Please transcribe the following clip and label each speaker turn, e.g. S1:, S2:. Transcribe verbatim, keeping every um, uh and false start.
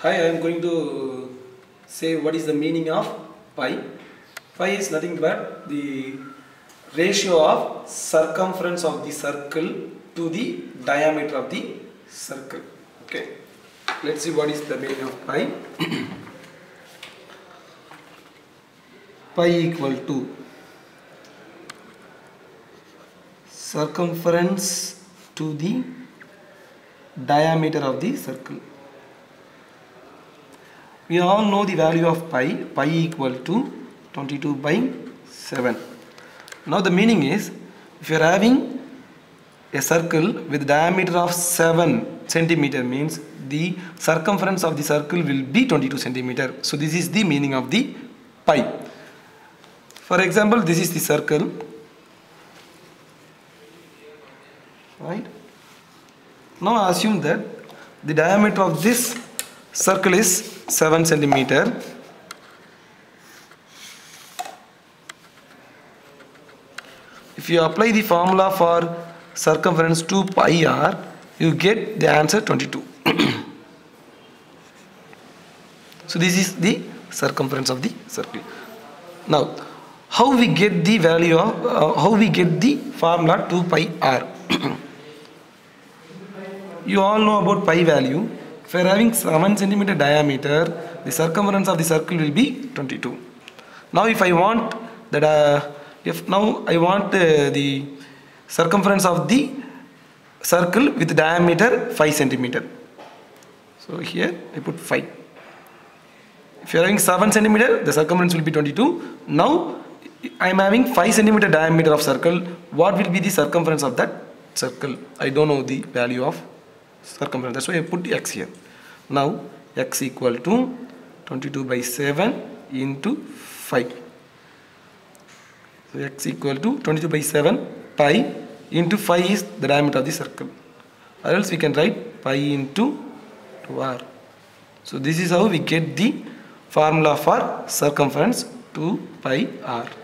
S1: Hi, I am going to say what is the meaning of pi. Pi is nothing but the ratio of circumference of the circle to the diameter of the circle. Okay, let's see what is the meaning of pi. Pi equal to circumference to the diameter of the circle. We all know the value of pi, pi equal to twenty-two by seven. Now the meaning is, if you are having a circle with diameter of seven centimeter, means the circumference of the circle will be twenty-two centimeter. So this is the meaning of the pi. For example, this is the circle, right? Now assume that the diameter of this circle is seven centimeter. If you apply the formula for circumference to pi r, you get the answer twenty-two. So this is the circumference of the circle. Now, how we get the value of uh, how we get the formula two pi r? You all know about pi value. If I are having seven centimeter diameter, the circumference of the circle will be twenty-two. Now if I want that uh, if now I want uh, the circumference of the circle with diameter five centimeter. So here I put five. If you are having seven centimeter, the circumference will be twenty-two. Now I am having five centimeter diameter of circle. What will be the circumference of that circle? I don't know the value of circumference. That's why I put x here. Now x equal to twenty-two by seven into five. So x equal to twenty-two by seven, pi into five is the diameter of the circle. Or else we can write pi into two r. So this is how we get the formula for circumference two pi r.